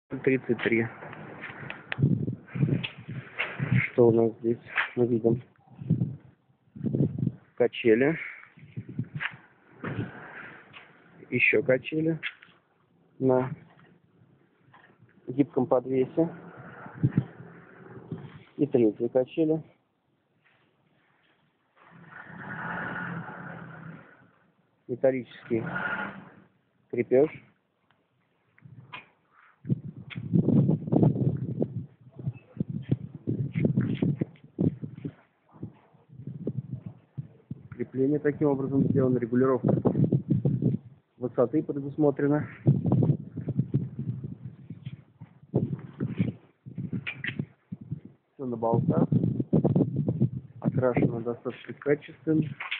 33. Что у нас здесь? Мы видим качели. Еще качели на гибком подвесе. И третьи качели. Металлический крепеж. Крепление таким образом сделано, регулировка высоты предусмотрена. Все на болтах. Окрашено достаточно качественно.